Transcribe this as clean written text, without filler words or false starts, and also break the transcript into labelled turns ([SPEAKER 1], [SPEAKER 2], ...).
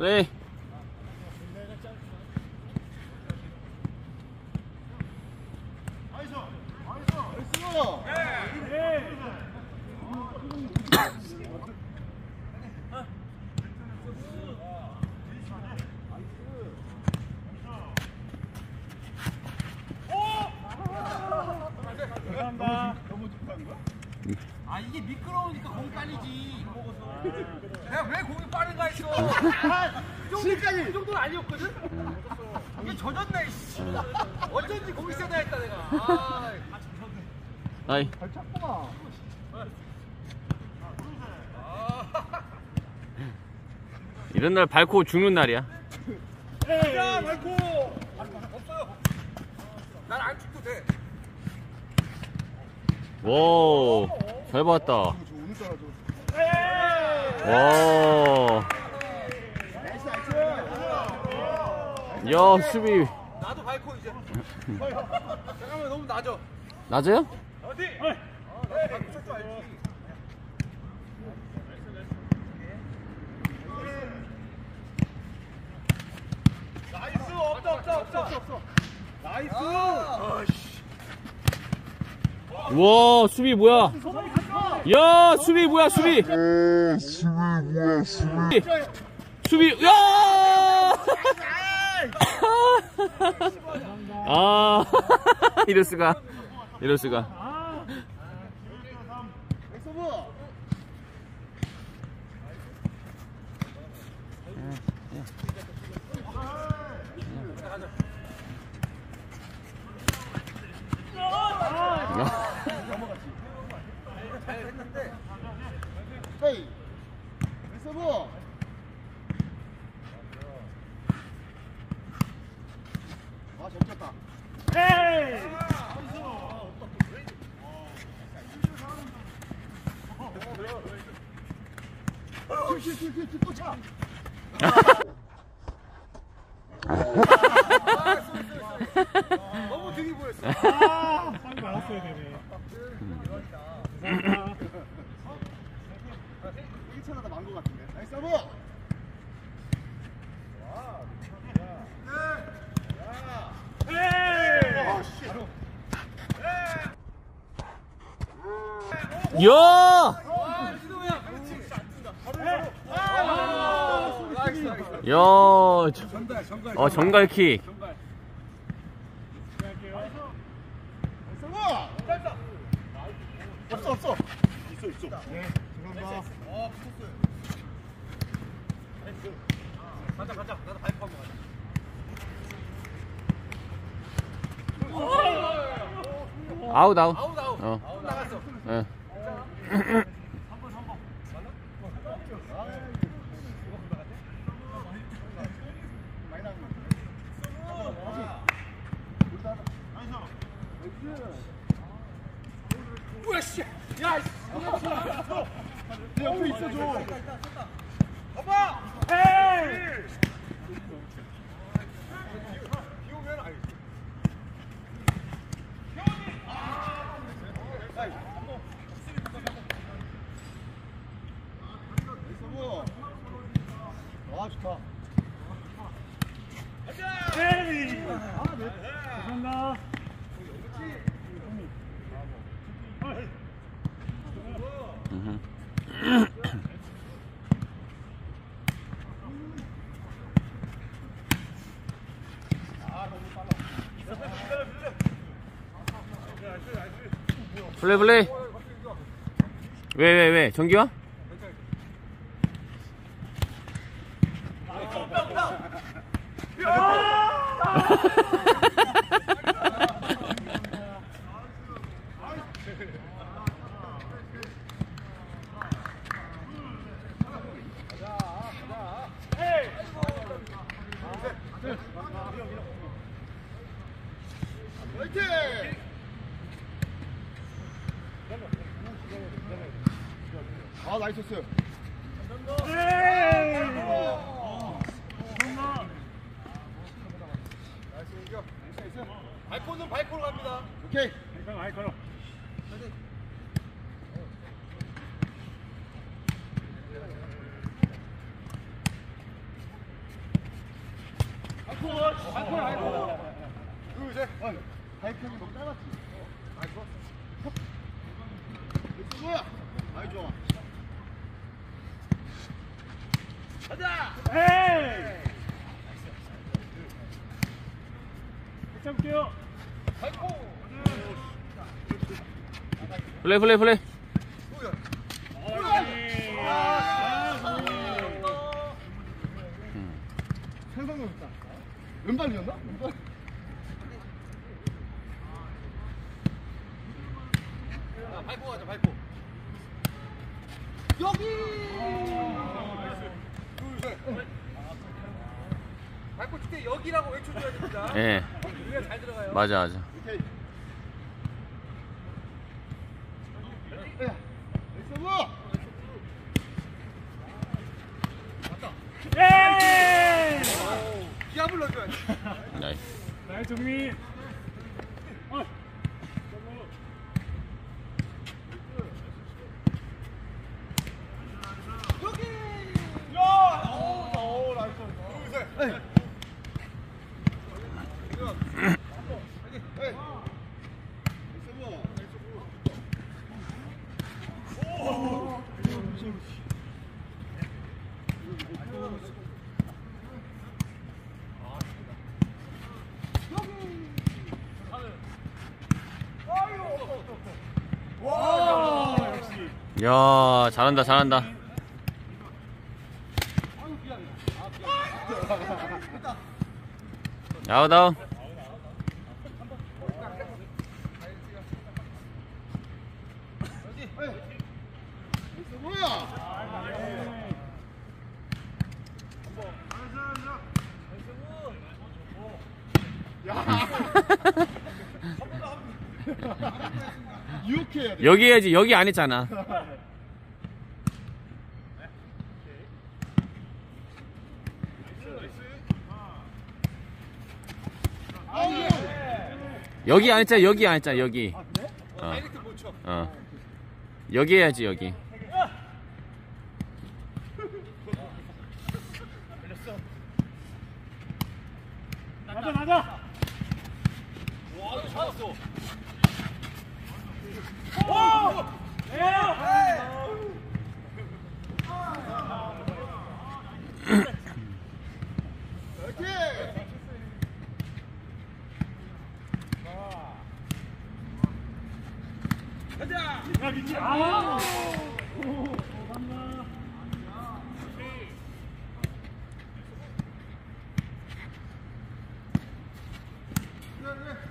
[SPEAKER 1] 플레이.
[SPEAKER 2] 아 이게 미끄러우니까 공이 빨리지. 내가 왜 공이 빠른가 했어. 이 정도는 아니었거든. 이게 젖었네. 어쩐지 공이 세다 했다 내가.
[SPEAKER 1] 아이.
[SPEAKER 3] 잘 찼구나.
[SPEAKER 1] 이런 날 밟고 죽는 날이야.
[SPEAKER 2] 야 말고. 없어요. 난 안 죽도 돼.
[SPEAKER 1] 오, 잘 봤다.
[SPEAKER 3] 오늘따라
[SPEAKER 1] 와. 야, 수비.
[SPEAKER 2] 나도 밟고 이제. 잠깐만 너무 낮아.
[SPEAKER 1] 낮아요?
[SPEAKER 2] 어디? 네, 밟고 쳤줄 알지. 나이스 없어. 나이스.
[SPEAKER 1] 와, 수비 뭐야? 야, 수비 뭐야, 수비? 수비, 야! 아, 이럴 수가.
[SPEAKER 2] 잘 했는데.
[SPEAKER 3] 헤이. 서브. 아, 잘 쳤다. 또 차.
[SPEAKER 2] 너무 등이 보였어.
[SPEAKER 3] 빨리 나왔어야 되네. 1차하다 만거 같은데. 나이스 서브.
[SPEAKER 1] 야! 야, 정갈킥.
[SPEAKER 3] 없어. 있어. 네, 죄송합니다.
[SPEAKER 2] 가자. 나도 밟고 한번 가자.
[SPEAKER 1] 아웃.
[SPEAKER 2] 아웃.
[SPEAKER 1] 어.
[SPEAKER 2] 아웃 나갔어.
[SPEAKER 1] 예.
[SPEAKER 2] 우와씨. 야.
[SPEAKER 3] 내 옆에 있어줘.
[SPEAKER 2] 오빠. 헤이. 비오면 아이.
[SPEAKER 3] 와, 좋다.
[SPEAKER 4] 감사합니다.
[SPEAKER 1] 플레이. 왜? 정기화?
[SPEAKER 3] 화이팅! 아, 나이스 스.
[SPEAKER 2] 발코는 발코로 갑니다.
[SPEAKER 3] 오케이.
[SPEAKER 4] 아이콘.
[SPEAKER 3] 둘, 셋. 발표이 너무 짧았지? 아, 좋아. 뭐야? 아이, 좋아.
[SPEAKER 2] 가자.
[SPEAKER 4] 에이! 잡을게요.
[SPEAKER 1] 플레이 플레이 플레이.
[SPEAKER 3] 생각났다. 왼발이었나? 왼발?
[SPEAKER 2] 자, 밟고 가자, 밟고. 여기. 둘, 셋. 밟고 칠 때 여기라고 외쳐줘야 됩니다.
[SPEAKER 1] 예.
[SPEAKER 2] 우리가 잘 들어가요.
[SPEAKER 1] 맞아 맞아.
[SPEAKER 3] 오케이. 서브!
[SPEAKER 4] 예!
[SPEAKER 2] 기압을 넣어줘야 돼.
[SPEAKER 1] 나이스.
[SPEAKER 4] 나의 정민.
[SPEAKER 2] 여기.
[SPEAKER 3] 오, 나이스.
[SPEAKER 2] 둘, 셋.
[SPEAKER 3] 에이. 에이.
[SPEAKER 1] 야 잘한다 잘한다. 아웃아웃.
[SPEAKER 3] 뭐야? 유혹해야 돼.
[SPEAKER 1] 여기 해야지. 여기 안 했잖아. 여기 안 했잖아. 여기 안 했잖아. 여기.
[SPEAKER 2] 다이렉트 못 쳐.
[SPEAKER 1] 여기 해야지 여기.
[SPEAKER 4] 맞아 맞아.
[SPEAKER 2] 와, 이거 잡았어. 가자.
[SPEAKER 4] 야 미치. 아. 감사합니다.
[SPEAKER 3] 네, 네.